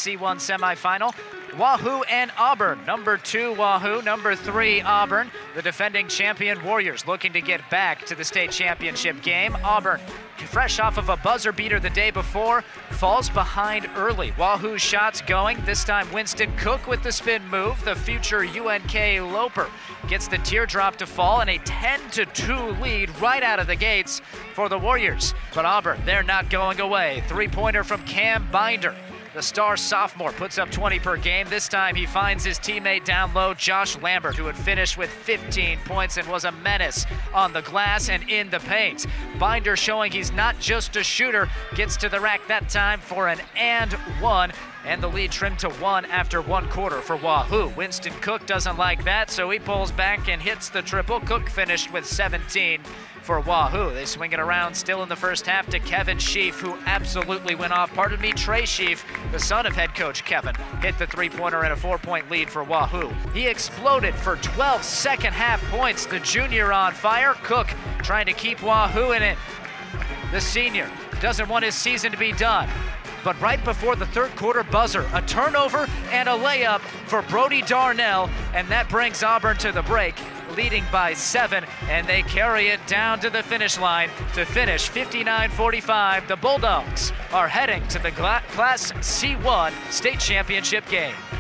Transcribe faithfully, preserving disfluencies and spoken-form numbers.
C one semifinal. Wahoo and Auburn. Number two, Wahoo. Number three, Auburn. The defending champion Warriors looking to get back to the state championship game. Auburn, fresh off of a buzzer beater the day before, falls behind early. Wahoo's shots going. This time Winston Cook with the spin move. The future U N K Loper gets the teardrop to fall, and a ten to two lead right out of the gates for the Warriors. But Auburn, they're not going away. Three-pointer from Cam Binder. The star sophomore puts up twenty per game. This time he finds his teammate down low, Josh Lambert, who had finished with fifteen points and was a menace on the glass and in the paint. Binder showing he's not just a shooter, gets to the rack that time for an and one, and the lead trimmed to one after one quarter for Wahoo. Winston Cook doesn't like that, so he pulls back and hits the triple. Cook finished with seventeen for Wahoo. They swing it around still in the first half to Kevin Sheaf, who absolutely went off. Pardon me, Trey Sheaf, the son of head coach Kevin, hit the three-pointer and a four-point lead for Wahoo. He exploded for twelve second half points. The junior on fire. Cook trying to keep Wahoo in it. The senior doesn't want his season to be done. But right before the third quarter buzzer, a turnover and a layup for Brody Darnell, and that brings Auburn to the break, leading by seven, and they carry it down to the finish line to finish fifty-nine forty-five. The Bulldogs are heading to the Class C one state championship game.